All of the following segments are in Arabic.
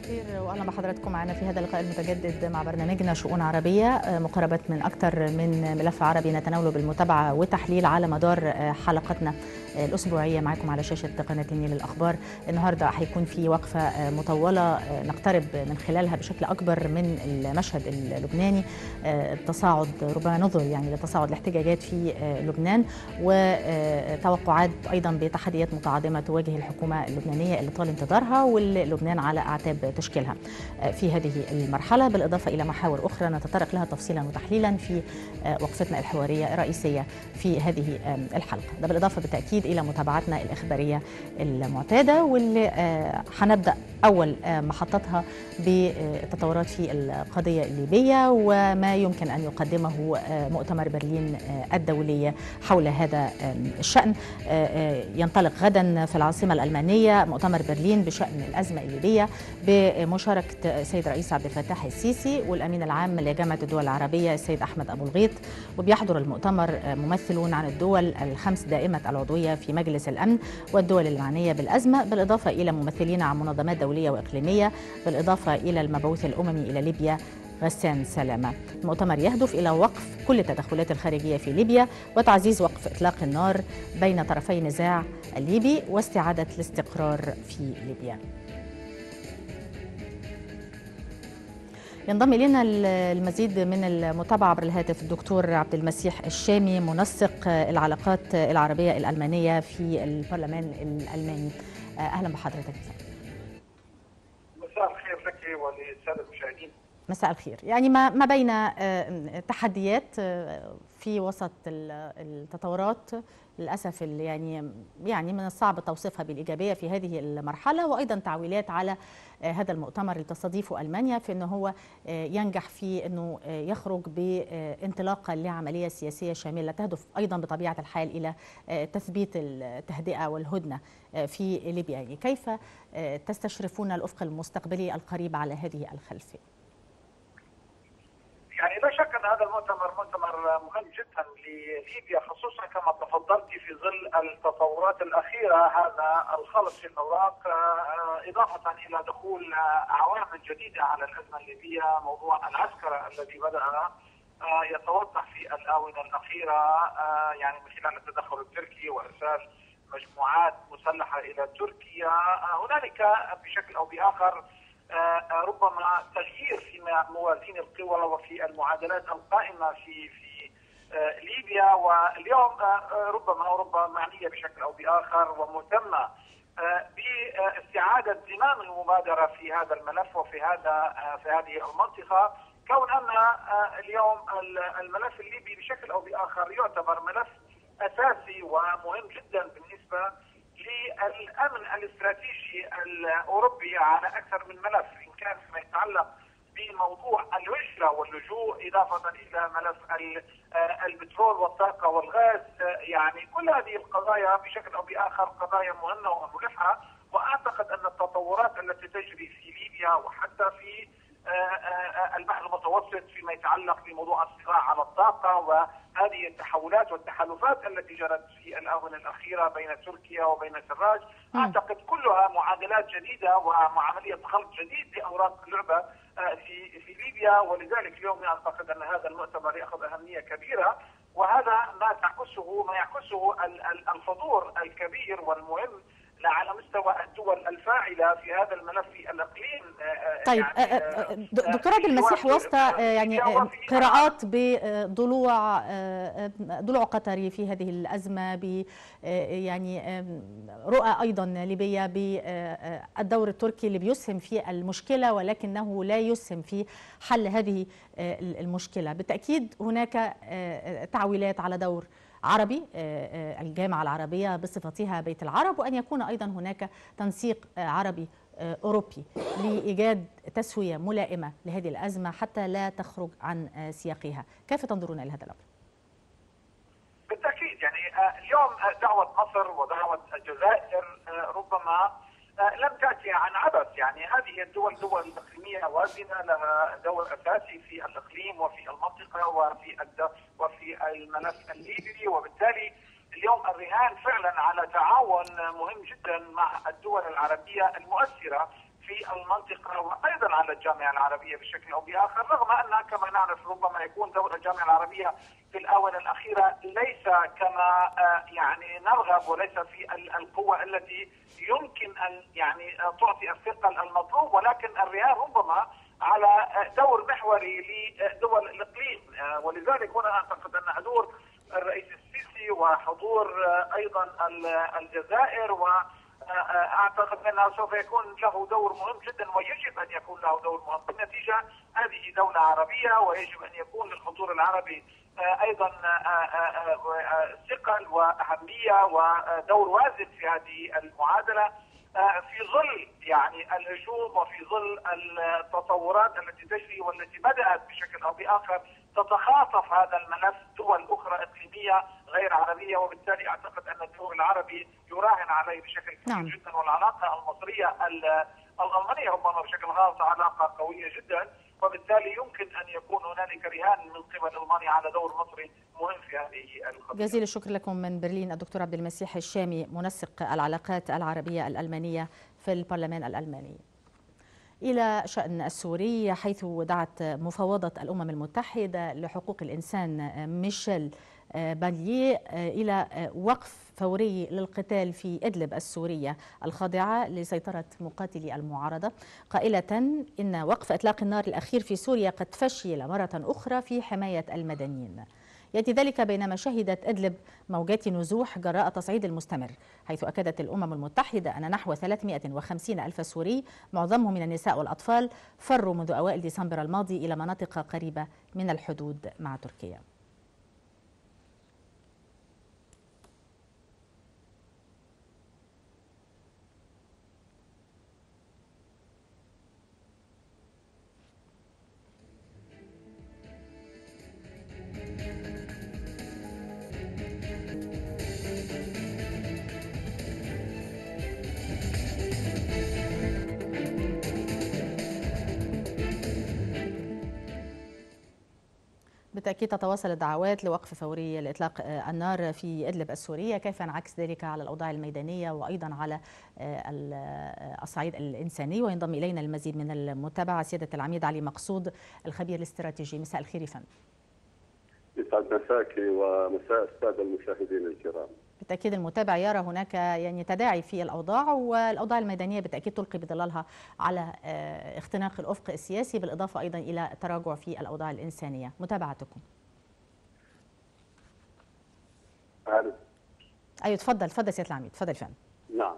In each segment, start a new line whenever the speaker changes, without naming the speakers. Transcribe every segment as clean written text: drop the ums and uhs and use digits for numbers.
الخير واهلا بحضراتكم معنا في هذا اللقاء المتجدد مع برنامجنا شؤون عربيه، مقاربه من اكثر من ملف عربي نتناوله بالمتابعه وتحليل على مدار حلقتنا الاسبوعيه معكم على شاشه قناه النيل للاخبار. النهارده هيكون في وقفه مطوله نقترب من خلالها بشكل اكبر من المشهد اللبناني، التصاعد ربما نظر يعني لتصاعد الاحتجاجات في لبنان، وتوقعات ايضا بتحديات متعاظمه تواجه الحكومه اللبنانيه اللي طال انتظارها واللي لبنان على اعتاب تشكيلها في هذه المرحله، بالاضافه الى محاور اخرى نتطرق لها تفصيلا وتحليلا في وقفتنا الحواريه الرئيسيه في هذه الحلقه. ده بالاضافه بالتاكيد الى متابعتنا الاخباريه المعتاده، واللي هنبدا اول محطتها بالتطورات في القضيه الليبيه وما يمكن ان يقدمه مؤتمر برلين الدولي حول هذا الشان. ينطلق غدا في العاصمه الالمانيه مؤتمر برلين بشان الازمه الليبيه بمشاركه السيد رئيس عبد الفتاح السيسي والامين العام لجامعه الدول العربيه السيد احمد ابو الغيط، وبيحضر المؤتمر ممثلون عن الدول الخمس دائمه العضويه في مجلس الامن والدول المعنيه بالازمه، بالاضافه الى ممثلين عن منظمات دوليه واقليميه، بالاضافه الى المبعوث الاممي الى ليبيا غسان سلامه. المؤتمر يهدف الى وقف كل التدخلات الخارجيه في ليبيا وتعزيز وقف اطلاق النار بين طرفي النزاع الليبي واستعاده الاستقرار في ليبيا. ينضم إلينا المزيد من المتابعة عبر الهاتف الدكتور عبد المسيح الشامي، منسق العلاقات العربية الألمانية في البرلمان الألماني. أهلا بحضرتك.
مساء الخير لك وللسادة المشاهدين.
مساء الخير. يعني ما بين تحديات في وسط التطورات للأسف يعني من الصعب توصيفها بالإيجابية في هذه المرحلة، وأيضا تعويلات على هذا المؤتمر اللي تستضيفه ألمانيا في أنه هو ينجح في أنه يخرج بانطلاقة لعملية سياسية شاملة تهدف أيضا بطبيعة الحال إلى تثبيت التهدئة والهدنة في ليبيا. يعني كيف تستشرفون الأفق المستقبلي القريب على هذه الخلفية؟
يعني لا شك ان هذا المؤتمر مؤتمر مهم جدا لليبيا، خصوصا كما تفضلت في ظل التطورات الاخيره، هذا الخلط في الاوراق اضافه الى دخول عوامل جديده على الازمه الليبيه، موضوع العسكره الذي بدا يتوضح في الاونه الاخيره يعني من خلال التدخل التركي وارسال مجموعات مسلحه الى تركيا. هنالك بشكل او باخر ربما تغيير في موازين القوى وفي المعادلات القائمة في ليبيا، واليوم ربما معنية بشكل أو بآخر ومهتمة باستعادة زمام المبادرة في هذا الملف وفي هذه المنطقة، كون أن اليوم الملف الليبي بشكل أو بآخر يعتبر ملف أساسي ومهم جدا بالنسبة للأمن الاستراتيجي الأوروبي على أكثر من ملف، إن كان فيما يتعلق بموضوع الهجرة واللجوء، إضافة إلى ملف البترول والطاقة والغاز. يعني كل هذه القضايا بشكل أو بآخر قضايا مهمة وملحة، وأعتقد أن التطورات التي تجري في ليبيا وحتى في البحر المتوسط فيما يتعلق بموضوع الصراع على الطاقة وهذه التحولات والتحالفات التي جرت في الآونة الأخيرة بين تركيا وبين سراج، أعتقد كلها معادلات جديدة وعملية خلق جديد لأوراق اللعبة في ليبيا. ولذلك اليوم أعتقد أن هذا المؤتمر يأخذ أهمية كبيرة، وهذا ما يعكسه الحضور الكبير والمهم على مستوى الدول الفاعلة في هذا الملف في الإقليم.
طيب يعني دكتور عبد المسيح، وسط يعني قراءات بضلوع قطري في هذه الأزمة، ب يعني رؤى أيضا ليبية بالدور التركي اللي بيسهم في المشكلة ولكنه لا يسهم في حل هذه المشكلة، بالتأكيد هناك تعويلات على دور عربي، الجامعة العربية بصفتها بيت العرب، وأن يكون أيضا هناك تنسيق عربي أوروبي لإيجاد تسوية ملائمة لهذه الأزمة حتى لا تخرج عن سياقها. كيف تنظرون إلى هذا الأمر؟
بالتأكيد يعني اليوم دعوة مصر ودعوة الجزائر ربما لم تأتي عن عبث. يعني هذه الدول دول إقليمية وازنة، لها دور أساسي في الإقليم وفي المنطقة وفي الملف الليبي، وبالتالي اليوم الرهان فعلا على تعاون مهم جدا مع الدول العربية المؤثرة في المنطقة وأيضا على الجامعة العربية بشكل أو بآخر، رغم أنها كما نعرف ربما يكون دور الجامعة العربية في الآونة الأخيرة ليس كما يعني نرغب، وليس في القوة التي يمكن أن يعني تعطي الثقل المطلوب، ولكن الرهان ربما على دور محوري لدول الإقليم. ولذلك هنا أعتقد أن حضور الرئيس السيسي وحضور أيضا الجزائر واعتقد انه سوف يكون له دور مهم جدا، ويجب ان يكون له دور مهم. بالنتيجه هذه دوله عربيه ويجب ان يكون للحضور العربي ايضا ثقل واهميه ودور وازن في هذه المعادله، في ظل يعني الهجوم وفي ظل التطورات التي تجري والتي بدات بشكل او باخر تتخاطف هذا الملف دول اخرى اقليميه غير عربيه، وبالتالي اعتقد ان الدور العربي يراهن عليه بشكل كبير جدا. والعلاقه المصريه الالمانيه ربما بشكل خاص علاقه قويه جدا، وبالتالي يمكن ان يكون هنالك رهان من قبل المانيا على دور مصري مهم في هذه القضيه.
جزيل الشكر لكم من برلين الدكتور عبد المسيح الشامي، منسق العلاقات العربيه الالمانيه في البرلمان الالماني. إلى شأن السوري، حيث دعت مفوضة الأمم المتحدة لحقوق الإنسان ميشيل باليه إلى وقف فوري للقتال في إدلب السورية الخاضعة لسيطرة مقاتلي المعارضة، قائلة إن وقف إطلاق النار الأخير في سوريا قد فشل مرة أخرى في حماية المدنيين. يأتي ذلك بينما شهدت إدلب موجات نزوح جراء تصعيد المستمر، حيث أكدت الأمم المتحدة أن نحو 350 ألف سوري معظمهم من النساء والأطفال فروا منذ أوائل ديسمبر الماضي إلى مناطق قريبة من الحدود مع تركيا. بالتأكيد تتواصل الدعوات لوقف فوري لإطلاق النار في إدلب السورية، كيف ينعكس ذلك على الأوضاع الميدانية وأيضا على الصعيد الإنساني؟ وينضم إلينا المزيد من المتابعة سيادة العميد علي مقصود الخبير الاستراتيجي. مساء الخير يا فندم.
يسعد مساك ومساء السادة المشاهدين الكرام.
بالتأكيد المتابع يرى هناك يعني تداعي في الأوضاع، والأوضاع الميدانية بالتأكيد تلقي بظلالها على اختناق الأفق السياسي، بالإضافة أيضا إلى تراجع في الأوضاع الإنسانية. متابعتكم. أيوة تفضل سيادة العميد، تفضل فندم.
نعم.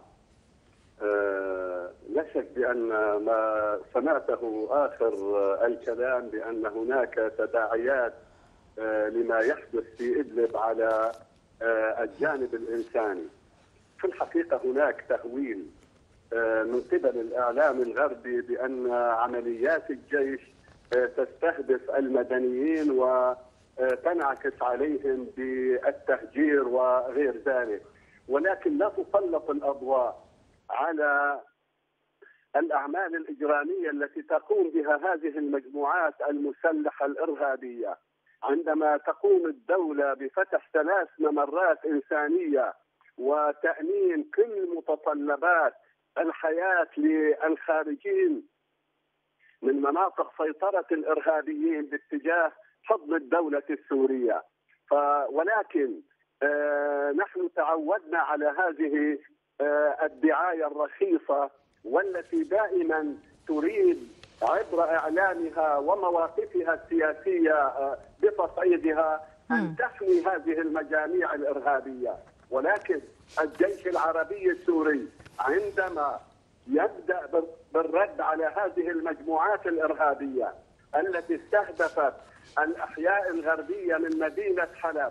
لا شك بأن ما سمعته آخر الكلام بأن هناك تداعيات لما يحدث في إدلب على الجانب الإنساني. في الحقيقة هناك تهويل من قبل الإعلام الغربي بأن عمليات الجيش تستهدف المدنيين وتنعكس عليهم بالتهجير وغير ذلك، ولكن لا تسلط الأضواء على الأعمال الإجرامية التي تقوم بها هذه المجموعات المسلحة الإرهابية. عندما تقوم الدولة بفتح 3 ممرات إنسانية وتأمين كل متطلبات الحياة للخارجين من مناطق سيطرة الإرهابيين باتجاه حضن الدولة السورية، ولكن نحن تعودنا على هذه الدعاية الرخيصة والتي دائما تريد عبر إعلامها ومواقفها السياسية بتصعيدها أن تحمي هذه المجاميع الإرهابية. ولكن الجيش العربي السوري عندما يبدأ بالرد على هذه المجموعات الإرهابية التي استهدفت الأحياء الغربية من مدينة حلب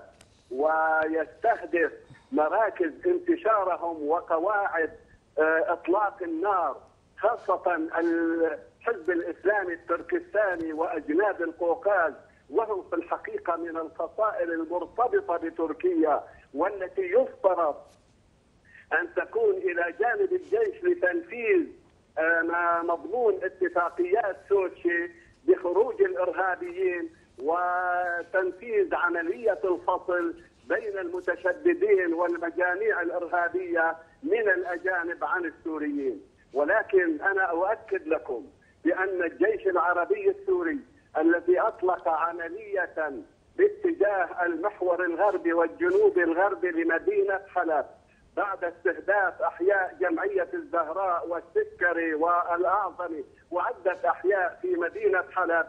ويستهدف مراكز انتشارهم وقواعد إطلاق النار، خاصة الحزب الإسلامي التركستاني وأجناد القوقاز، وهم في الحقيقة من الفصائل المرتبطة بتركيا والتي يفترض أن تكون إلى جانب الجيش لتنفيذ مضمون اتفاقيات سوتشي بخروج الإرهابيين وتنفيذ عملية الفصل بين المتشددين والمجاميع الإرهابية من الأجانب عن السوريين. ولكن أنا أؤكد لكم بأن الجيش العربي السوري الذي أطلق عملية باتجاه المحور الغربي والجنوب الغربي لمدينة حلب بعد استهداف أحياء جمعية الزهراء والسكري والأعظمي وعدة أحياء في مدينة حلب،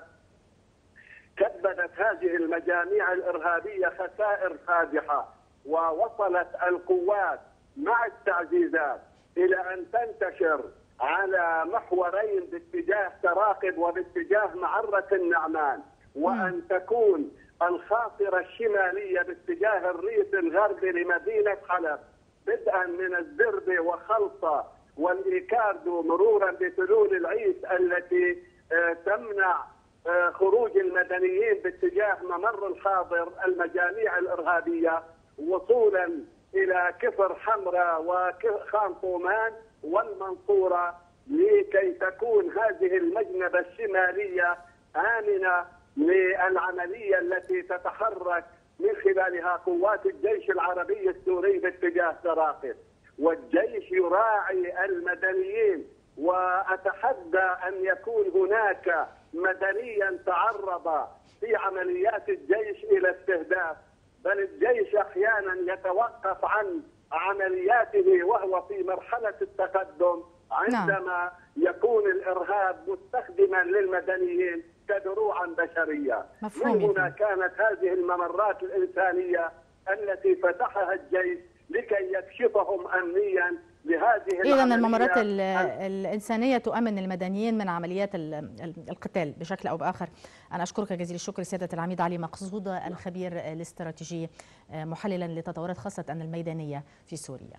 كبدت هذه المجاميع الإرهابية خسائر فادحة، ووصلت القوات مع التعزيزات إلى أن تنتشر على محورين باتجاه تراقب وباتجاه معرة النعمان، وأن تكون الخاصرة الشمالية باتجاه الريف الغربي لمدينة حلب بدءا من الزربة وخلطة والإيكاردو مرورا بتلول العيس التي تمنع خروج المدنيين باتجاه ممر الحاضر المجاميع الإرهابية، وصولا إلى كفر حمراء وخان طومان والمنصورة، لكي تكون هذه المجنبة الشمالية آمنة للعملية التي تتحرك من خلالها قوات الجيش العربي السوري باتجاه تراقب. والجيش يراعي المدنيين، وأتحدى أن يكون هناك مدنيا تعرض في عمليات الجيش إلى استهداف، بل الجيش أحيانا يتوقف عن عملياته وهو في مرحلة التقدم عندما يكون الإرهاب مستخدما للمدنيين كدروعا بشرية. من هنا كانت هذه الممرات الإنسانية التي فتحها الجيش لكي يكشفهم أمنيا لهذه
إذن الممرات الإنسانية تؤمن المدنيين من عمليات القتال بشكل أو بآخر. أنا أشكرك جزيل الشكر سيادة العميد علي مقصود الخبير الاستراتيجي محللا لتطورات خاصة الميدانية في سوريا.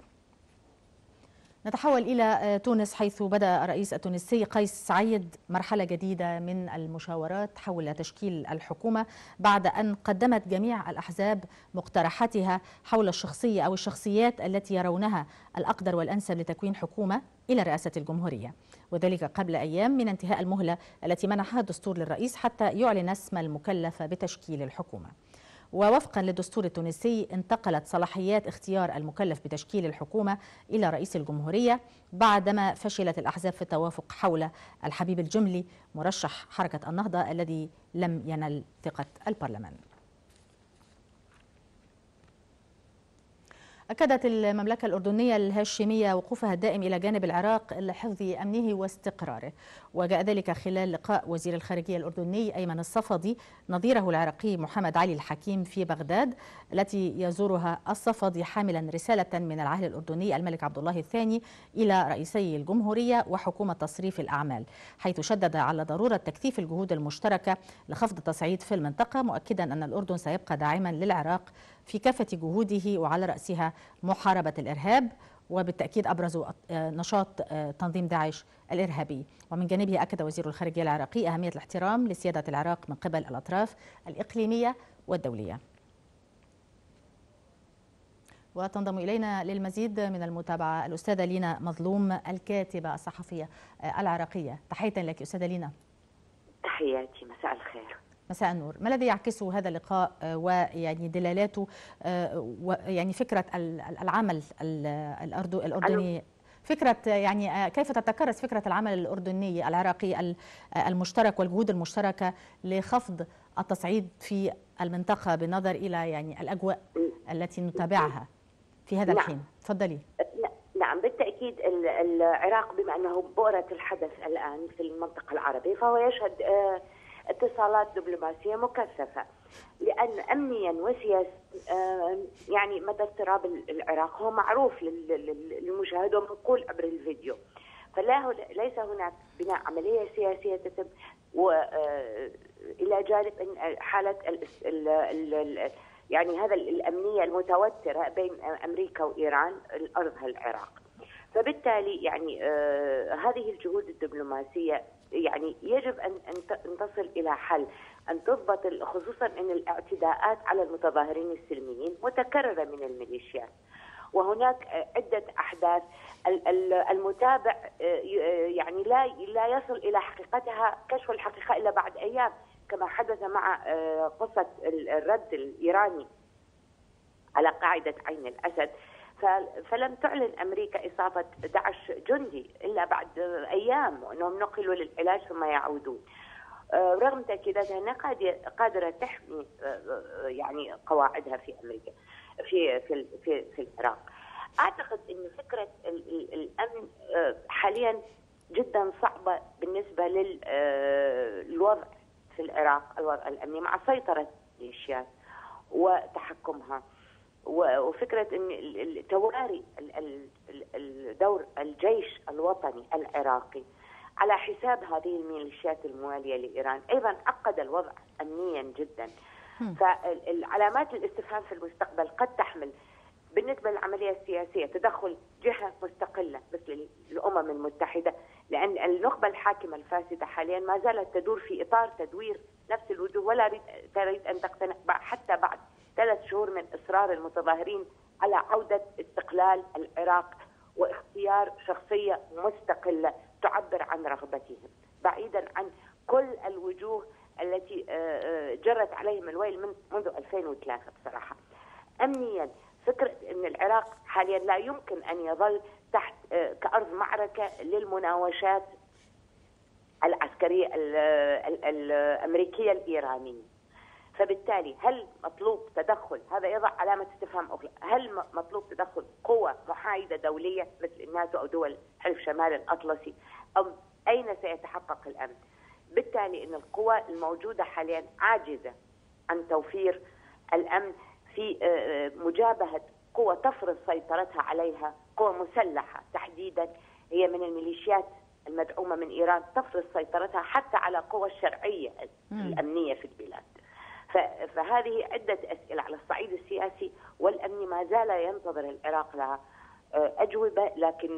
نتحول إلى تونس، حيث بدأ الرئيس التونسي قيس سعيد مرحلة جديدة من المشاورات حول تشكيل الحكومة بعد أن قدمت جميع الأحزاب مقترحاتها حول الشخصية أو الشخصيات التي يرونها الأقدر والأنسب لتكوين حكومة إلى رئاسة الجمهورية، وذلك قبل أيام من انتهاء المهلة التي منحها الدستور للرئيس حتى يعلن اسم المكلف بتشكيل الحكومة. ووفقا للدستور التونسي انتقلت صلاحيات اختيار المكلف بتشكيل الحكومة إلى رئيس الجمهورية بعدما فشلت الأحزاب في التوافق حول الحبيب الجملي مرشح حركة النهضة الذي لم ينل ثقة البرلمان. أكدت المملكة الأردنية الهاشمية وقوفها الدائم إلى جانب العراق لحفظ أمنه واستقراره، وجاء ذلك خلال لقاء وزير الخارجية الأردني أيمن الصفدي نظيره العراقي محمد علي الحكيم في بغداد، التي يزورها الصفدي حاملا رسالة من العاهل الأردني الملك عبد الله الثاني إلى رئيسي الجمهورية وحكومة تصريف الأعمال، حيث شدد على ضرورة تكثيف الجهود المشتركة لخفض التصعيد في المنطقة، مؤكدا أن الأردن سيبقى داعما للعراق في كافة جهوده وعلى رأسها محاربة الإرهاب، وبالتأكيد أبرز نشاط تنظيم داعش الإرهابي. ومن جانبه أكد وزير الخارجية العراقي أهمية الاحترام لسيادة العراق من قبل الأطراف الإقليمية والدولية. وتنضم إلينا للمزيد من المتابعة الأستاذة لينا مظلوم الكاتبة الصحفية العراقية. تحية لك أستاذة لينا.
تحياتي، مساء الخير.
مساء النور. ما الذي يعكسه هذا اللقاء ويعني دلالاته ويعني فكرة العمل الأردني، فكرة يعني كيف تتكرس فكرة العمل الأردني العراقي المشترك والجهود المشتركة لخفض التصعيد في المنطقة بالنظر إلى يعني الأجواء التي نتابعها في هذا الحين؟ تفضلي.
نعم، بالتأكيد العراق بما أنه بؤرة الحدث الآن في المنطقة العربية فهو يشهد اتصالات دبلوماسية مكثفة، لأن أمنيا وسياسيا يعني مدى اضطراب العراق هو معروف للمشاهد ومنقول عبر الفيديو، فليس هناك بناء عملية سياسية تتم إلى جانب حالة يعني هذا الأمنية المتوترة بين أمريكا وإيران أرضها العراق. فبالتالي يعني هذه الجهود الدبلوماسية يعني يجب أن تصل إلى حل، أن تضبط، خصوصا أن الاعتداءات على المتظاهرين السلميين متكررة من الميليشيات، وهناك عدة أحداث المتابع يعني لا يصل إلى حقيقتها، كشف الحقيقة إلا بعد أيام، كما حدث مع قصة الرد الإيراني على قاعدة عين الأسد. فلم تعلن أمريكا إصابة 11 جندي إلا بعد أيام، وأنهم نقلوا للعلاج ثم يعودون. رغم تأكيداتها أنها قادرة تحمي يعني قواعدها في أمريكا في العراق. أعتقد أن فكرة الأمن حاليا جدا صعبة بالنسبة للوضع في العراق، الوضع الأمني مع سيطرة الميليشيات وتحكمها، وفكرة أن تواري دور الجيش الوطني العراقي على حساب هذه الميليشيات الموالية لإيران أيضا عقد الوضع أمنيا جدا. فالعلامات الاستفهام في المستقبل قد تحمل بالنسبة للعملية السياسية تدخل جهة مستقلة مثل الأمم المتحدة، لأن النخبة الحاكمة الفاسدة حاليا ما زالت تدور في إطار تدوير نفس الوجوه، ولا تريد أن تقتنع حتى بعد 3 شهور من إصرار المتظاهرين على عودة استقلال العراق واختيار شخصية مستقلة تعبر عن رغبتهم، بعيدا عن كل الوجوه التي جرت عليهم الويل منذ 2003. بصراحة أمنيا فكرة أن العراق حاليا لا يمكن أن يظل تحت كأرض معركة للمناوشات العسكرية الأمريكية الإيرانية. فبالتالي هل مطلوب تدخل، هذا يضع علامة استفهام أخرى، هل مطلوب تدخل قوة محايدة دولية مثل الناتو أو دول حلف شمال الأطلسي، أم أين سيتحقق الأمن؟ بالتالي أن القوى الموجودة حاليا عاجزة عن توفير الأمن في مجابهة قوة تفرض سيطرتها عليها، قوة مسلحة تحديدا هي من الميليشيات المدعومة من إيران تفرض سيطرتها حتى على قوى الشرعية الأمنية في البلاد. فهذه عدة أسئلة على الصعيد السياسي والأمني ما زال ينتظر العراق لها أجوبة، لكن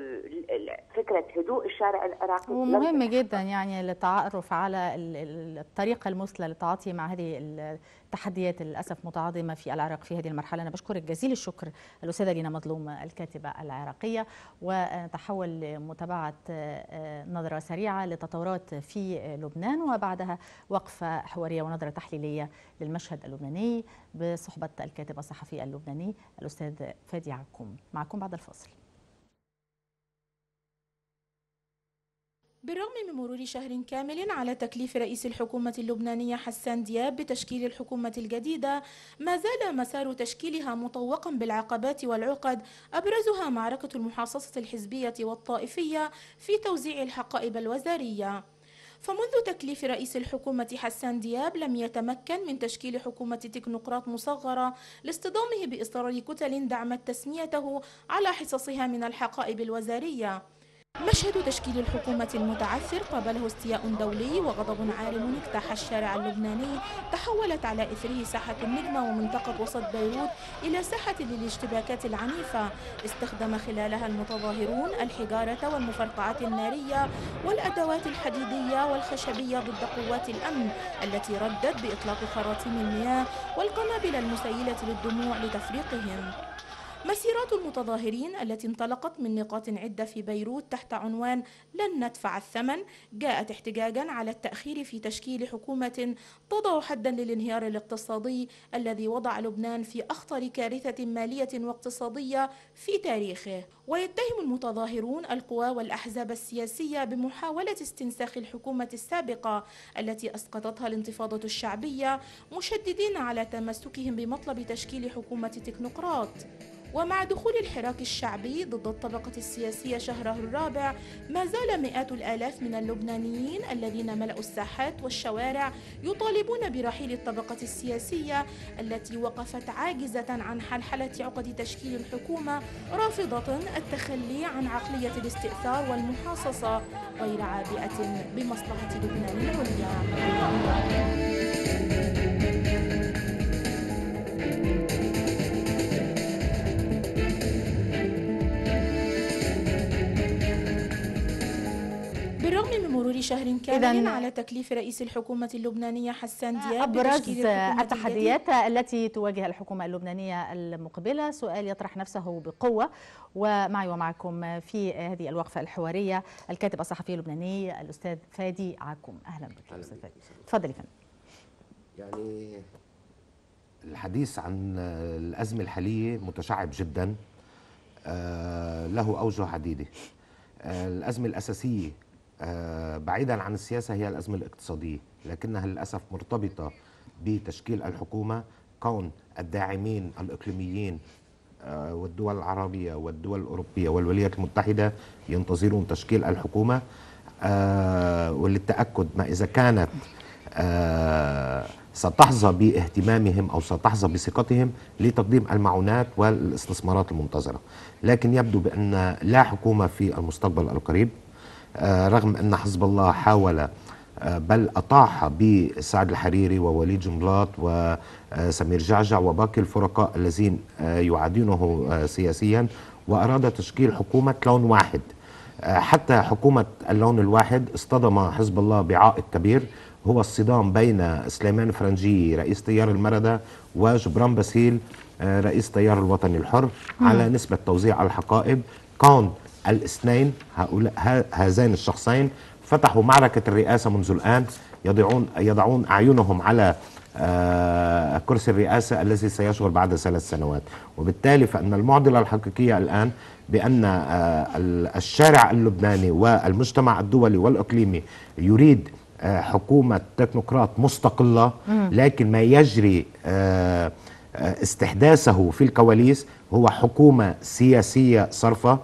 فكرة هدوء الشارع العراقي
ومهم جدا يعني للتعرف على الطريقة المثلى للتعاطي مع هذه التحديات للأسف متعاظمة في العراق في هذه المرحلة. أنا بشكرك جزيل الشكر الأستاذة لينا مظلوم الكاتبة العراقية، ونتحول لمتابعة نظرة سريعة لتطورات في لبنان، وبعدها وقفة حوارية ونظرة تحليلية للمشهد اللبناني بصحبة الكاتب الصحفي اللبناني الأستاذ فادي عكوم. معكم بعد الفاصل.
بالرغم من مرور شهر كامل على تكليف رئيس الحكومة اللبنانية حسان دياب بتشكيل الحكومة الجديدة، ما زال مسار تشكيلها مطوقا بالعقبات والعقد، أبرزها معركة المحاصصة الحزبية والطائفية في توزيع الحقائب الوزارية. فمنذ تكليف رئيس الحكومة حسان دياب لم يتمكن من تشكيل حكومة تكنوقراط مصغرة لاصطدامه بإصرار كتل دعمت تسميته على حصصها من الحقائب الوزارية. مشهد تشكيل الحكومة المتعثر قابله استياء دولي وغضب عارم اجتاح الشارع اللبناني، تحولت على إثره ساحة النجمة ومنطقة وسط بيروت إلى ساحة للاشتباكات العنيفة استخدم خلالها المتظاهرون الحجارة والمفرقعات النارية والأدوات الحديدية والخشبية ضد قوات الأمن التي ردت بإطلاق خراطيم المياه والقنابل المسيلة للدموع لتفريقهم. مسيرات المتظاهرين التي انطلقت من نقاط عدة في بيروت تحت عنوان لن ندفع الثمن جاءت احتجاجا على التأخير في تشكيل حكومة تضع حدا للانهيار الاقتصادي الذي وضع لبنان في أخطر كارثة مالية واقتصادية في تاريخه. ويتهم المتظاهرون القوى والأحزاب السياسية بمحاولة استنساخ الحكومة السابقة التي أسقطتها الانتفاضة الشعبية، مشددين على تمسكهم بمطلب تشكيل حكومة تكنوقراط. ومع دخول الحراك الشعبي ضد الطبقة السياسية شهره الرابع، ما زال مئات الآلاف من اللبنانيين الذين ملأوا الساحات والشوارع يطالبون برحيل الطبقة السياسية التي وقفت عاجزة عن حلحلة عقد تشكيل الحكومة، رافضة التخلي عن عقلية الاستئثار والمحاصصة غير عابئة بمصلحة لبنان العليا. بالرغم من مرور شهر كامل على تكليف رئيس الحكومة اللبنانية حسان دياب
أبرز التحديات التي تواجه الحكومة اللبنانية المقبلة سؤال يطرح نفسه بقوة، ومعي ومعكم في هذه الوقفة الحوارية الكاتب الصحفي اللبناني الأستاذ فادي عكوم. أهلا بك أستاذ فادي. تفضل يا فندم.
يعني الحديث عن الأزمة الحالية متشعب جدا، له أوجه عديدة. الأزمة الأساسية بعيدا عن السياسة هي الأزمة الاقتصادية، لكنها للأسف مرتبطة بتشكيل الحكومة. كون الداعمين الإقليميين والدول العربية والدول الأوروبية والولايات المتحدة ينتظرون تشكيل الحكومة، وللتأكد ما إذا كانت ستحظى باهتمامهم أو ستحظى بثقتهم لتقديم المعونات والاستثمارات المنتظرة. لكن يبدو بأن لا حكومة في المستقبل القريب، رغم أن حزب الله حاول بل أطاح بسعد الحريري ووليد جنبلاط وسمير جعجع وباقي الفرقاء الذين يعادونه سياسيا، وأراد تشكيل حكومة لون واحد. حتى حكومة اللون الواحد اصطدم حزب الله بعائق كبير، هو الصدام بين سليمان فرنجي رئيس تيار المردة وجبران باسيل رئيس تيار الوطني الحر على نسبة توزيع الحقائب. كون الاثنين هذين الشخصين فتحوا معركة الرئاسة منذ الآن، يضعون أعينهم على كرسي الرئاسة الذي سيشغل بعد 3 سنوات. وبالتالي فإن المعضلة الحقيقية الآن بأن الشارع اللبناني والمجتمع الدولي والإقليمي يريد حكومة تكنوقراط مستقلة، لكن ما يجري استحداثه في الكواليس هو حكومة سياسية صرفة.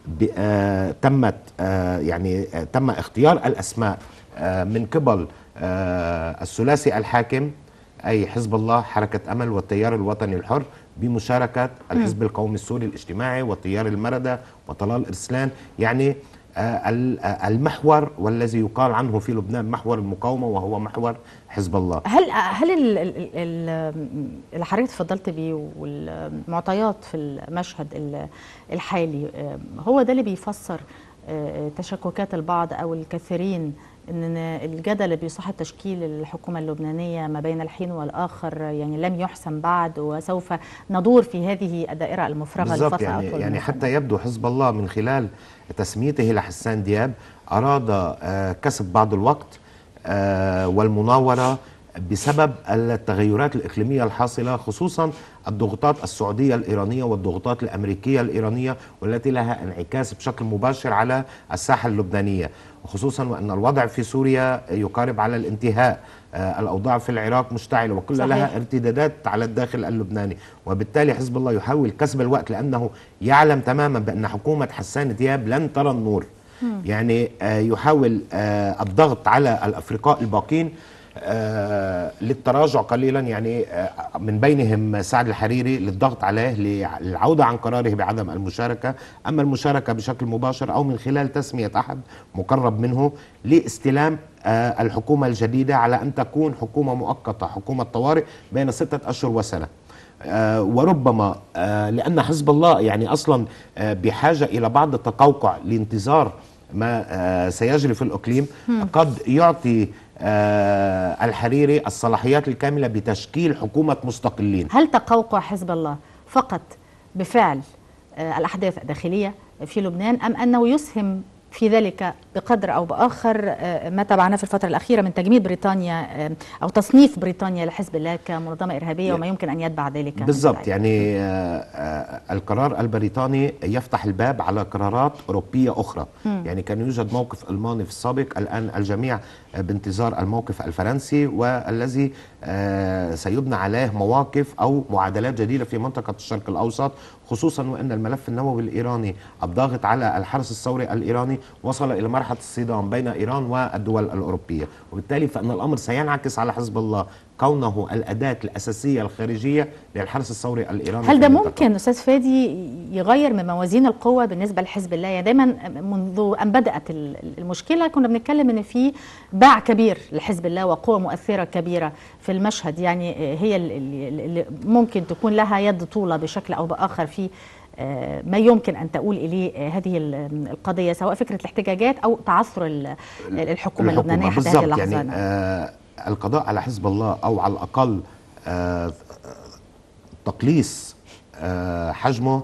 تم اختيار الأسماء من قبل الثلاثي الحاكم، أي حزب الله، حركة أمل، والتيار الوطني الحر، بمشاركة الحزب القومي السوري الاجتماعي وتيار المردة وطلال إرسلان. يعني المحور والذي يقال عنه في لبنان محور المقاومة، وهو محور حزب الله.
هل اللي حضرتك تفضلت بيه والمعطيات في المشهد الحالي هو ده اللي بيفسر تشككات البعض أو الكثيرين ان الجدل اللي بيصاحب تشكيل الحكومة اللبنانية ما بين الحين والآخر يعني لم يحسم بعد، وسوف ندور في هذه الدائرة المفرغة لفترة أطول؟
يعني حتى يبدو حزب الله من خلال تسميته لحسان دياب أراد كسب بعض الوقت والمناورة بسبب التغيرات الإقليمية الحاصلة، خصوصا الضغوطات السعودية الإيرانية والضغوطات الأمريكية الإيرانية، والتي لها انعكاس بشكل مباشر على الساحة اللبنانية، خصوصا وأن الوضع في سوريا يقارب على الانتهاء، الأوضاع في العراق مشتعلة وكلها لها ارتدادات على الداخل اللبناني. وبالتالي حزب الله يحاول كسب الوقت، لأنه يعلم تماما بأن حكومة حسان دياب لن ترى النور. يعني يحاول الضغط على الأفرقاء الباقين للتراجع قليلا، يعني من بينهم سعد الحريري، للضغط عليه للعودة عن قراره بعدم المشاركة، أما المشاركة بشكل مباشر أو من خلال تسمية أحد مقرب منه لاستلام الحكومة الجديدة على أن تكون حكومة مؤقتة، حكومة طوارئ بين 6 أشهر وسنة. وربما لأن حزب الله يعني أصلا بحاجة إلى بعض التقوقع لانتظار ما سيجري في الإقليم، قد يعطي الحريري الصلاحيات الكاملة بتشكيل حكومة مستقلين.
هل تقوقع حزب الله فقط بفعل الأحداث الداخلية في لبنان، أم أنه يسهم في ذلك بقدر أو بآخر ما تابعناه في الفترة الأخيرة من تجميد بريطانيا أو تصنيف بريطانيا لحزب الله كمنظمة إرهابية وما يمكن أن يتبع ذلك؟
بالضبط، يعني القرار البريطاني يفتح الباب على قرارات أوروبية أخرى. يعني كان يوجد موقف ألماني في السابق، الآن الجميع بانتظار الموقف الفرنسي، والذي سيبنى عليه مواقف أو معادلات جديدة في منطقة الشرق الأوسط، خصوصا وأن الملف النووي الإيراني الضاغط على الحرس الثوري الإيراني وصل إلى مرحلة الصدام بين إيران والدول الأوروبية. وبالتالي فإن الأمر سينعكس على حزب الله كونه الأداة الأساسية الخارجية للحرس الثوري الإيراني.
هل ده ممكن أستاذ فادي يغير من موازين القوة بالنسبة لحزب الله؟ يعني دايما منذ أن بدأت المشكلة كنا بنتكلم أن في باع كبير لحزب الله وقوة مؤثرة كبيرة في المشهد، يعني هي اللي ممكن تكون لها يد طولة بشكل أو بآخر في ما يمكن أن تقول إليه هذه القضية، سواء فكرة الاحتجاجات أو تعثر الحكومة اللبنانية حتى هذه اللحظة.
يعني القضاء على حزب الله أو على الأقل تقليص حجمه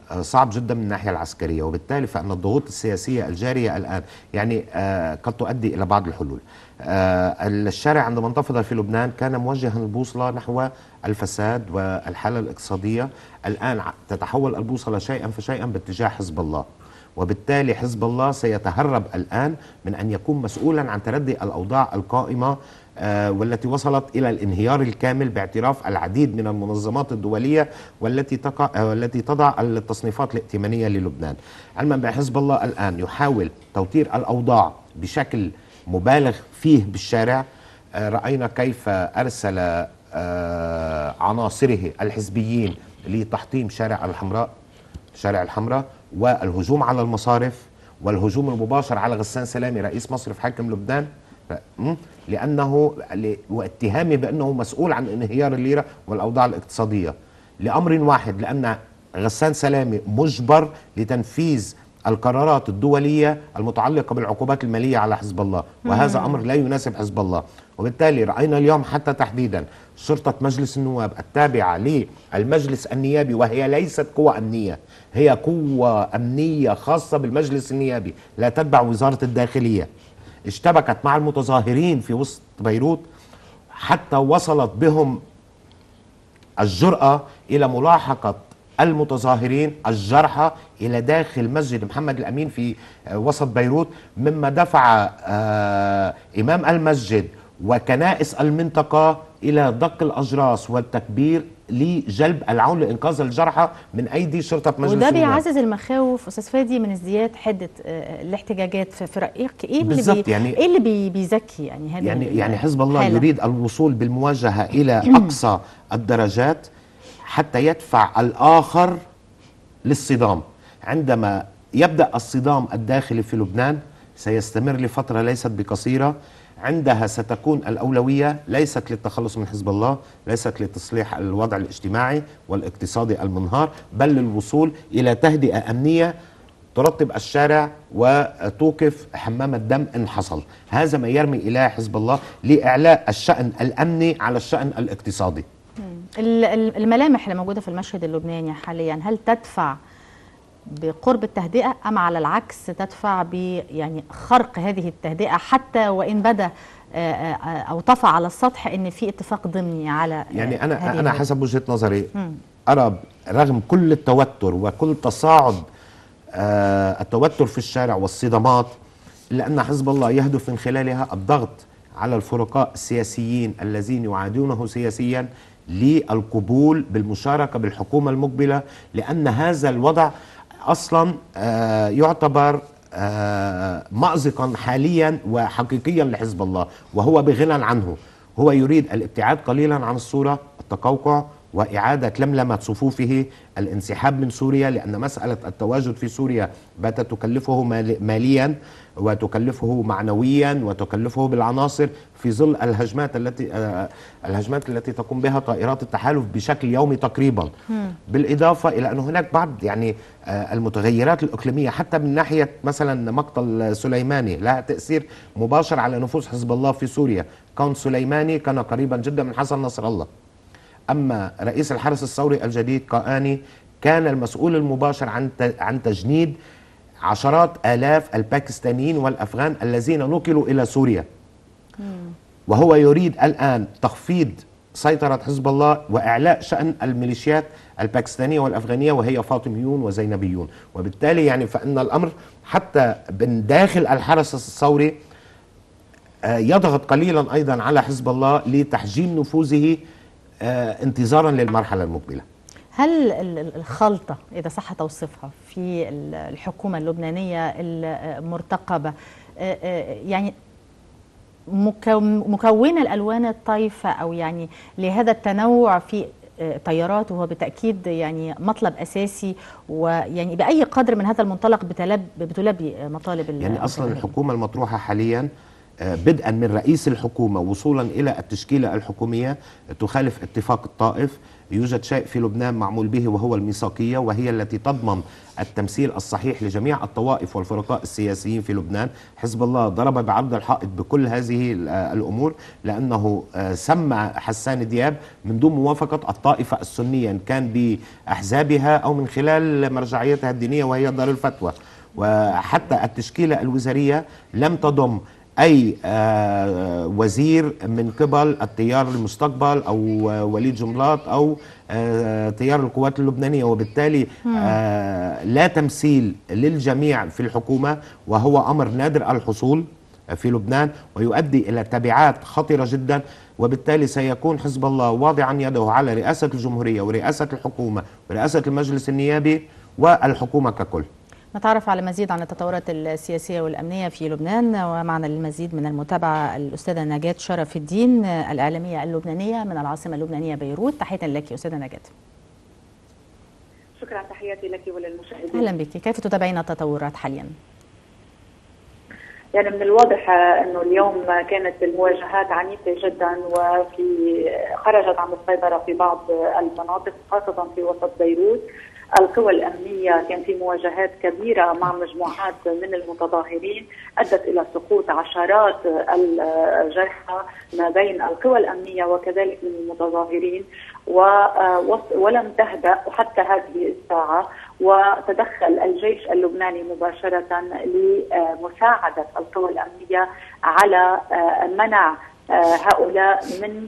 صعب جدا من الناحية العسكرية، وبالتالي فإن الضغوط السياسية الجارية الآن يعني قد تؤدي إلى بعض الحلول. الشارع عندما انتفض في لبنان كان موجها البوصلة نحو الفساد والحالة الاقتصادية، الآن تتحول البوصلة شيئا فشيئا باتجاه حزب الله، وبالتالي حزب الله سيتهرب الآن من أن يكون مسؤولا عن تردي الأوضاع القائمة والتي وصلت إلى الانهيار الكامل باعتراف العديد من المنظمات الدولية والتي تضع التصنيفات الائتمانية للبنان. علما بأن حزب الله الآن يحاول توتير الأوضاع بشكل مبالغ فيه بالشارع. رأينا كيف أرسل عناصره الحزبيين لتحطيم شارع الحمراء والهجوم على المصارف والهجوم المباشر على غسان سلامي رئيس مصرف حاكم لبنان، لأنه واتهامه بأنه مسؤول عن انهيار الليرة والأوضاع الاقتصادية لأمر واحد، لأن غسان سلامي مجبر لتنفيذ القرارات الدولية المتعلقة بالعقوبات المالية على حزب الله، وهذا أمر لا يناسب حزب الله. وبالتالي رأينا اليوم حتى تحديدا شرطة مجلس النواب التابعة للمجلس النيابي، وهي ليست قوة أمنية، هي قوة أمنية خاصة بالمجلس النيابي لا تتبع وزارة الداخلية، اشتبكت مع المتظاهرين في وسط بيروت حتى وصلت بهم الجرأة إلى ملاحقة المتظاهرين الجرحى إلى داخل مسجد محمد الأمين في وسط بيروت، مما دفع إمام المسجد وكنائس المنطقة إلى دق الأجراس والتكبير لجلب العون لإنقاذ الجرحى من أيدي شرطة مجلس النواب.
وده بيعزز المخاوف أستاذ فادي من ازدياد حدة الاحتجاجات في رأيك. إيه اللي بيزكي يعني هذا
يعني حزب الله يريد الوصول بالمواجهة إلى أقصى الدرجات حتى يدفع الآخر للصدام. عندما يبدأ الصدام الداخلي في لبنان سيستمر لفترة ليست بقصيرة، عندها ستكون الأولوية ليست للتخلص من حزب الله، ليست لتصليح الوضع الاجتماعي والاقتصادي المنهار، بل للوصول إلى تهدئة أمنية ترطب الشارع وتوقف حمام الدم إن حصل. هذا ما يرمي إليه حزب الله لإعلاء الشأن الأمني على الشأن الاقتصادي.
الملامح اللي موجودة في المشهد اللبناني حاليا هل تدفع بقرب التهدئة أم على العكس تدفع يعني خرق هذه التهدئة حتى وإن بدا أو طفى على السطح إن في اتفاق ضمني على
يعني أنا حسب وجهة نظري أرى رغم كل التوتر وكل تصاعد التوتر في الشارع والصدامات، إلا أن حزب الله يهدف من خلالها الضغط على الفرقاء السياسيين الذين يعادونه سياسيا للقبول بالمشاركة بالحكومة المقبلة، لأن هذا الوضع أصلا يعتبر مأزقا حاليا وحقيقيا لحزب الله، وهو بغنى عنه. هو يريد الابتعاد قليلا عن الصورة، التقوقع وإعادة لملمة صفوفه، الانسحاب من سوريا، لأن مسألة التواجد في سوريا باتت تكلفه ماليا وتكلفه معنويا وتكلفه بالعناصر في ظل الهجمات التي تقوم بها طائرات التحالف بشكل يومي تقريبا. بالإضافة إلى أن هناك بعض يعني المتغيرات الإقليمية حتى من ناحية مثلا مقتل سليماني لها تأثير مباشر على نفوذ حزب الله في سوريا. كون سليماني كان قريبا جدا من حسن نصر الله، أما رئيس الحرس الثوري الجديد قاآني كان المسؤول المباشر عن تجنيد عشرات آلاف الباكستانيين والأفغان الذين نقلوا إلى سوريا. وهو يريد الآن تخفيض سيطرة حزب الله وإعلاء شأن الميليشيات الباكستانية والأفغانية وهي فاطميون وزينبيون. وبالتالي يعني فإن الأمر حتى من داخل الحرس الثوري يضغط قليلا أيضا على حزب الله لتحجيم نفوذه انتظارا للمرحلة المقبلة.
هل الخلطة إذا صح توصيفها في الحكومة اللبنانية المرتقبة يعني مكونة الألوان الطائفة أو يعني لهذا التنوع في تيارات، وهو بالتأكيد يعني مطلب أساسي، ويعني بأي قدر من هذا المنطلق بتلبي مطالب
يعني أصلا الحكومة المطروحة حاليا بدءا من رئيس الحكومة وصولا إلى التشكيلة الحكومية تخالف اتفاق الطائف، يوجد شيء في لبنان معمول به وهو الميثاقية، وهي التي تضمن التمثيل الصحيح لجميع الطوائف والفرقاء السياسيين في لبنان. حزب الله ضرب بعرض الحائط بكل هذه الأمور، لأنه سمى حسان دياب من دون موافقة الطائفة السنية، إن كان بأحزابها أو من خلال مرجعيتها الدينية وهي دار الفتوى. وحتى التشكيلة الوزارية لم تضم أي وزير من قبل التيار المستقبل أو وليد جملات أو تيار القوات اللبنانية، وبالتالي لا تمثيل للجميع في الحكومة، وهو أمر نادر الحصول في لبنان ويؤدي إلى تبعات خطيرة جدا. وبالتالي سيكون حزب الله واضعا يده على رئاسة الجمهورية ورئاسة الحكومة ورئاسة المجلس النيابي والحكومة ككل.
نتعرف على مزيد عن التطورات السياسية والأمنية في لبنان، ومعنا للمزيد من المتابعة الأستاذة نجاة شرف الدين، الإعلامية اللبنانية من العاصمة اللبنانية بيروت. تحية لك أستاذة نجاة.
شكرا، تحياتي لك وللمشاهدين.
أهلا بك، كيف تتابعين التطورات حاليا؟
يعني من الواضح أنه اليوم كانت المواجهات عنيفة جدا، خرجت عن السيطرة في بعض المناطق خاصة في وسط بيروت. القوى الأمنية كان في مواجهات كبيرة مع مجموعات من المتظاهرين أدت إلى سقوط عشرات الجرحى ما بين القوى الأمنية وكذلك من المتظاهرين، ولم تهدأ حتى هذه الساعة. وتدخل الجيش اللبناني مباشرة لمساعدة القوى الأمنية على منع هؤلاء من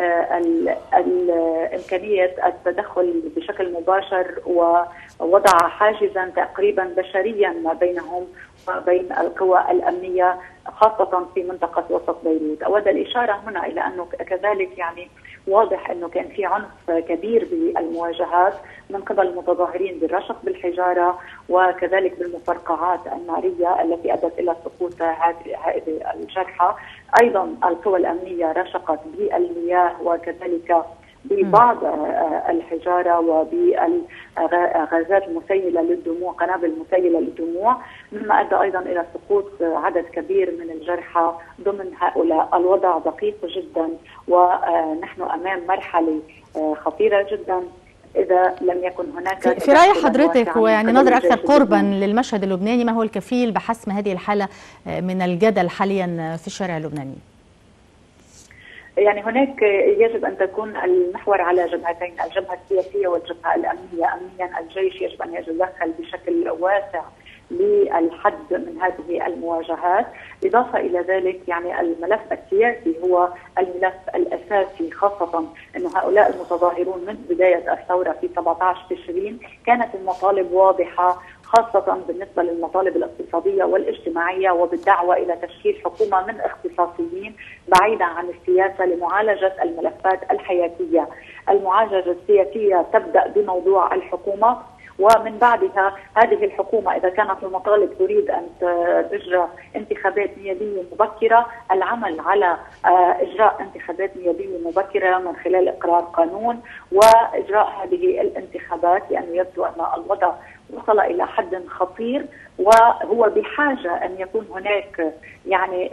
إمكانية التدخل بشكل مباشر، ووضع حاجزا تقريبا بشريا ما بينهم وبين القوى الأمنية خاصة في منطقة وسط بيروت. أود الإشارة هنا إلى أنه كذلك يعني واضح أنه كان في عنف كبير بالمواجهات من قبل المتظاهرين بالرشق بالحجارة وكذلك بالمفرقعات النارية التي أدت إلى سقوط هذه الجرحى. أيضا القوى الأمنية رشقت بالمياه وكذلك ببعض الحجارة وبالغازات مسيلة للدموع، قنابل مسيلة للدموع، مما أدى أيضا إلى سقوط عدد كبير من الجرحى ضمن هؤلاء. الوضع دقيق جدا ونحن أمام مرحلة خطيرة جدا إذا لم يكن هناك.
في رأي حضرتك ويعني نظر أكثر قربا للمشهد اللبناني، ما هو الكفيل بحسم هذه الحالة من الجدل حاليا في الشارع اللبناني؟
يعني هناك يجب أن تكون المحور على جبهتين، الجبهة السياسية والجبهة الأمنية. أمنيا الجيش يجب أن يتدخل بشكل واسع للحد من هذه المواجهات. إضافة إلى ذلك يعني الملف السياسي هو الملف الأساسي، خاصة أن هؤلاء المتظاهرون من بداية الثورة في 17 تشرين كانت المطالب واضحة، خاصة بالنسبة للمطالب الاقتصادية والاجتماعية، وبالدعوة إلى تشكيل حكومة من اختصاصيين بعيدا عن السياسة لمعالجة الملفات الحياتية. المعالجة السياسية تبدأ بموضوع الحكومة، ومن بعدها هذه الحكومة إذا كانت المطالب تريد أن تجرى انتخابات نيابية مبكرة، العمل على إجراء انتخابات نيابية مبكرة من خلال إقرار قانون وإجراء هذه الانتخابات، لأنه يبدو أن الوضع وصل إلى حد خطير، وهو بحاجة أن يكون هناك يعني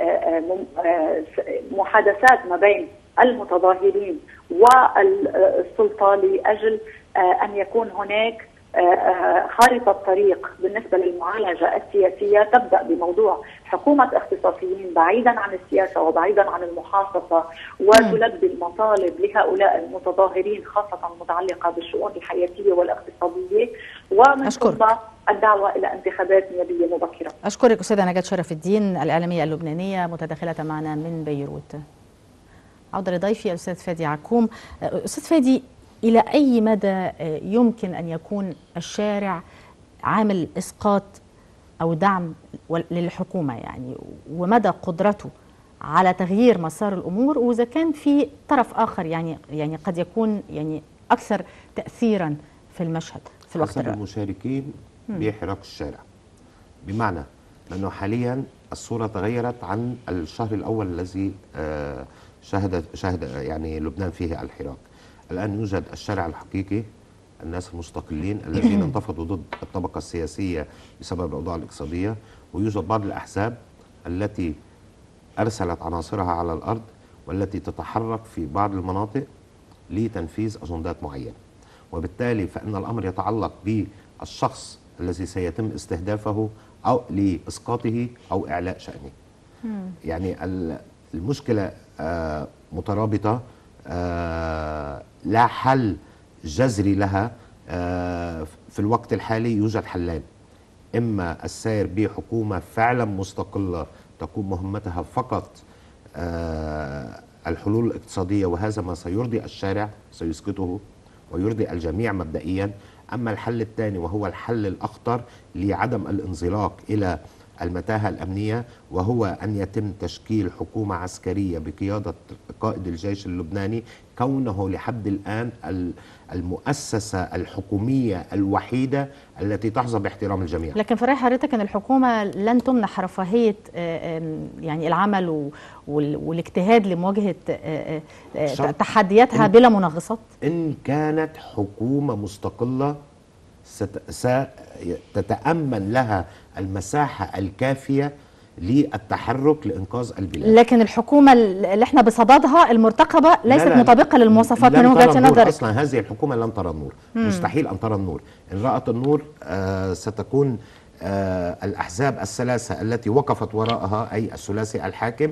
محادثات ما بين المتظاهرين والسلطة لأجل أن يكون هناك خارطة طريق بالنسبة للمعالجة السياسية تبدأ بموضوع حكومة اختصاصيين بعيدا عن السياسة وبعيدا عن المحافظة، وتلبي المطالب لهؤلاء المتظاهرين خاصة المتعلقة بالشؤون الحياتية والاقتصادية، ومن ثم الدعوة إلى انتخابات نيابية مبكرة.
أشكرك أستاذة نجاة شرف الدين، الإعلامية اللبنانية متداخلة معنا من بيروت. عودة لضيفي الأستاذ فادي عكوم. أستاذ فادي، إلى أي مدى يمكن أن يكون الشارع عامل إسقاط أو دعم للحكومة يعني، ومدى قدرته على تغيير مسار الأمور، وإذا كان في طرف آخر يعني قد يكون يعني أكثر تأثيرا في المشهد في الوقت
الراهن؟ المشاركين بحراك الشارع، بمعنى أنه حاليا الصورة تغيرت عن الشهر الأول الذي شهد يعني لبنان فيه الحراك. الآن يوجد الشارع الحقيقي، الناس المستقلين الذين انتفضوا ضد الطبقة السياسية بسبب الأوضاع الاقتصادية، ويوجد بعض الأحزاب التي أرسلت عناصرها على الأرض والتي تتحرك في بعض المناطق لتنفيذ أجندات معينة، وبالتالي فإن الأمر يتعلق بالشخص الذي سيتم استهدافه أو لإسقاطه أو إعلاء شأنه. يعني المشكلة مترابطة، لا حل جذري لها. في الوقت الحالي يوجد حلان: إما السير بحكومة فعلا مستقلة تكون مهمتها فقط الحلول الاقتصادية، وهذا ما سيرضي الشارع، سيسقطه ويرضي الجميع مبدئيا. أما الحل الثاني وهو الحل الأخطر لعدم الانزلاق إلى المتاهة الأمنية، وهو أن يتم تشكيل حكومة عسكرية بقيادة قائد الجيش اللبناني، كونه لحد الآن المؤسسة الحكومية الوحيدة التي تحظى باحترام الجميع.
لكن في رأي حضرتك أن الحكومة لن تمنح رفاهية يعني العمل والاجتهاد لمواجهة تحدياتها بلا منغصات؟
إن كانت حكومة مستقلة ستتأمن لها المساحة الكافية للتحرك لإنقاذ البلاد.
لكن الحكومة اللي احنا بصددها المرتقبة ليست مطابقة للمواصفات من وجهة نظرك؟
أصلا هذه الحكومة لن ترى النور. مستحيل أن ترى النور. إن رأت النور ستكون الأحزاب الثلاثة التي وقفت وراءها، أي الثلاثي الحاكم،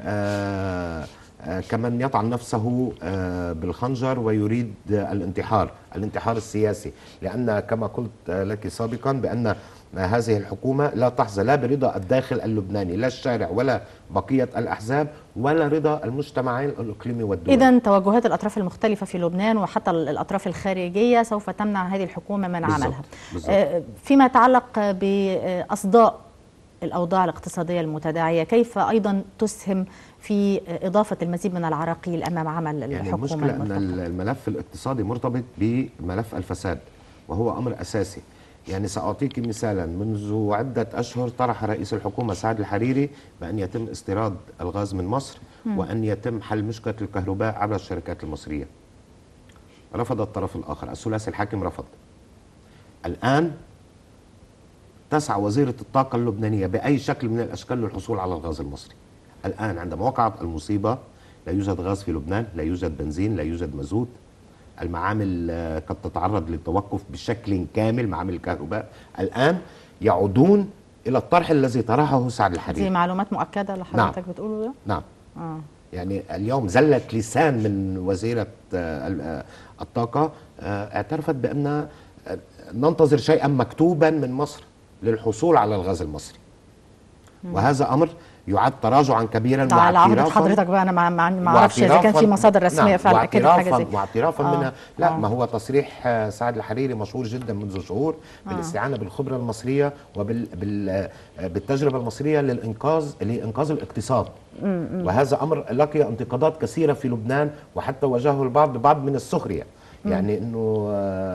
كمن يطعن نفسه بالخنجر ويريد الانتحار السياسي، لأن كما قلت لك سابقا بأن هذه الحكومة لا تحظى لا برضا الداخل اللبناني، لا الشارع ولا بقية الأحزاب ولا رضا المجتمعين الإقليمي والدولي.
إذن توجهات الأطراف المختلفة في لبنان وحتى الأطراف الخارجية سوف تمنع هذه الحكومة من عملها. فيما يتعلق بأصداء الأوضاع الاقتصادية المتداعية، كيف أيضا تسهم في إضافة المزيد من العراقيل أمام عمل الحكومة؟
يعني المشكلة أن الملف الاقتصادي مرتبط بملف الفساد، وهو أمر أساسي. يعني سأعطيك مثالا: منذ عدة أشهر طرح رئيس الحكومة سعد الحريري بأن يتم استيراد الغاز من مصر وأن يتم حل مشكلة الكهرباء عبر الشركات المصرية. رفض الطرف الآخر، الثلاثي الحاكم رفض. الآن تسعى وزيرة الطاقة اللبنانية بأي شكل من الأشكال للحصول على الغاز المصري. الآن عندما وقعت المصيبة لا يوجد غاز في لبنان، لا يوجد بنزين، لا يوجد مازوت. المعامل قد تتعرض للتوقف بشكل كامل، معامل الكهرباء. الآن يعودون إلى الطرح الذي طرحه سعد الحريري.
دي معلومات مؤكدة اللي حضرتك بتقوله ده؟
نعم. يعني اليوم زلت لسان من وزيرة الطاقة، اعترفت بأن ننتظر شيئا مكتوبا من مصر للحصول على الغاز المصري. وهذا أمر يعد تراجعا كبيرا
على عهدة حضرتك بقى. انا ما اعرفش اذا كان في مصادر رسميه فعلا اكدت حاجه زي
واعترافا منها. لا ما هو تصريح سعد الحريري مشهور جدا منذ شهور بالاستعانه بالخبره المصريه وبالتجربه المصريه لانقاذ الاقتصاد. وهذا امر لقي انتقادات كثيره في لبنان، وحتى واجهه البعض ببعض من السخريه، يعني انه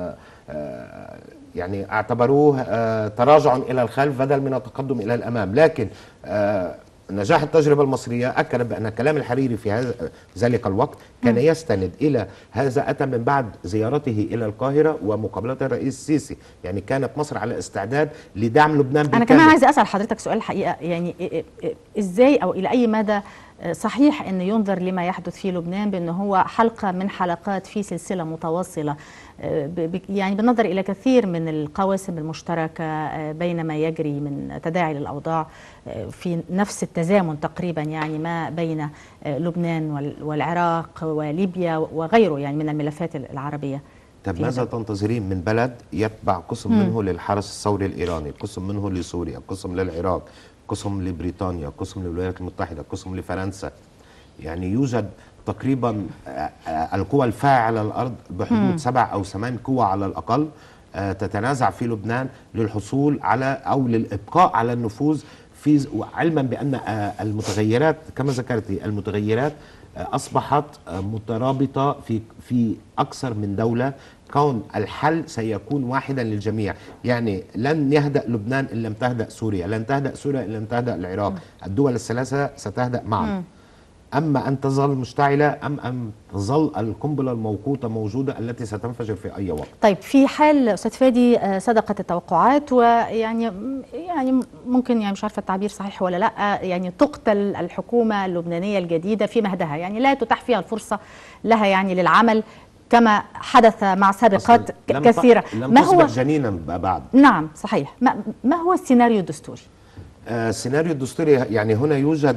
يعني اعتبروه تراجعا الى الخلف بدل من التقدم الى الامام. لكن نجاح التجربة المصرية أكد بأن كلام الحريري في ذلك الوقت كان يستند إلى هذا، أتى من بعد زيارته إلى القاهرة ومقابلته الرئيس السيسي. يعني كانت مصر على استعداد لدعم لبنان بالكامل.
أنا كمان عايزة أسأل حضرتك سؤال الحقيقة، يعني إزاي أو إلى أي مدى صحيح أن ينظر لما يحدث في لبنان بأنه هو حلقة من حلقات في سلسلة متواصلة، يعني بالنظر إلى كثير من القواسم المشتركة بين ما يجري من تداعي للأوضاع في نفس التزامن تقريبا، يعني ما بين لبنان والعراق وليبيا وغيره يعني من الملفات العربية.
طب ماذا تنتظرين من بلد يتبع قسم منه للحرس الثوري الإيراني، قسم منه لسوريا، قسم للعراق، قسم لبريطانيا، قسم للولايات المتحدة، قسم لفرنسا؟ يعني يوجد تقريبا القوى الفاعلة على الأرض بحدود 7 أو 8 قوى على الأقل تتنازع في لبنان للحصول على أو للإبقاء على النفوذ في، علما بأن المتغيرات كما ذكرتي المتغيرات أصبحت مترابطة في أكثر من دولة. كون الحل سيكون واحدا للجميع، يعني لن يهدأ لبنان إن لم تهدأ سوريا، لن تهدأ سوريا إن لم تهدأ العراق، الدول الثلاثة ستهدأ معا. أما أن تظل مشتعلة أم أن تظل القنبلة الموقوتة موجودة التي ستنفجر في أي وقت.
طيب في حال أستاذ فادي صدقت التوقعات ويعني ممكن يعني مش عارفة التعبير صحيح ولا لا، يعني تقتل الحكومة اللبنانية الجديدة في مهدها، يعني لا تتاح فيها الفرصة لها يعني للعمل كما حدث مع سابقات كثيرة.
لم تصبح جنينا بعد.
نعم صحيح. ما هو السيناريو الدستوري؟
السيناريو الدستوري يعني هنا يوجد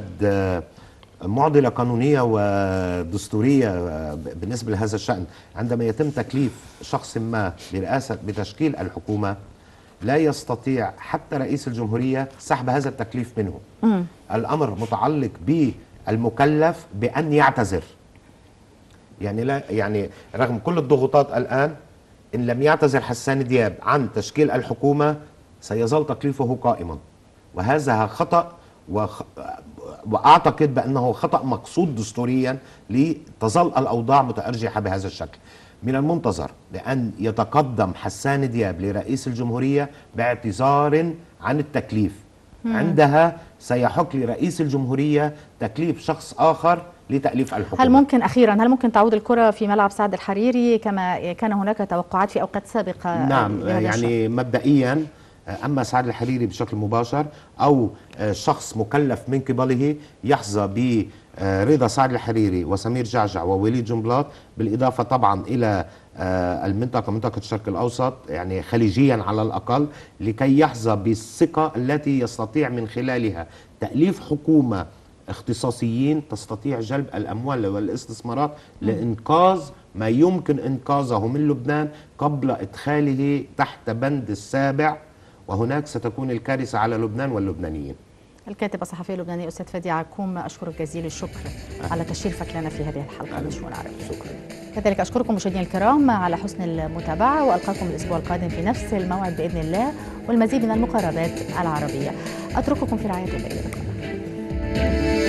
معضلة قانونية ودستورية بالنسبة لهذا الشأن. عندما يتم تكليف شخص ما بتشكيل الحكومة لا يستطيع حتى رئيس الجمهورية سحب هذا التكليف منه. الأمر متعلق بالمكلف بأن يعتذر. يعني لا يعني رغم كل الضغوطات الآن إن لم يعتذر حسان دياب عن تشكيل الحكومة سيظل تكليفه قائما، وهذا خطأ وأعتقد بأنه خطأ مقصود دستوريا لتظل الأوضاع متأرجحة بهذا الشكل. من المنتظر بأن يتقدم حسان دياب لرئيس الجمهورية باعتذار عن التكليف. عندها سيحق لرئيس الجمهورية تكليف شخص آخر لتأليف الحكومة.
هل ممكن تعود الكرة في ملعب سعد الحريري كما كان هناك توقعات في أوقات سابقة؟
نعم يعني مبدئيا أما سعد الحريري بشكل مباشر أو شخص مكلف من قبله يحظى برضا سعد الحريري وسمير جعجع ووليد جنبلاط، بالإضافة طبعا إلى منطقة الشرق الأوسط يعني خليجيا على الأقل، لكي يحظى بالثقة التي يستطيع من خلالها تأليف حكومة اختصاصيين تستطيع جلب الأموال والاستثمارات لإنقاذ ما يمكن إنقاذه من لبنان قبل إدخاله تحت بند السابع، وهناك ستكون الكارثة على لبنان واللبنانيين.
الكاتب الصحفي اللبناني أستاذ فادي عكوم، أشكرك جزيل الشكر على تشريفك لنا في هذه الحلقة من شؤون عربية.
شكرا.
كذلك أشكركم مشاهدينا الكرام على حسن المتابعة، وألقاكم الأسبوع القادم في نفس الموعد بإذن الله والمزيد من المقاربات العربية. أترككم في رعاية الله.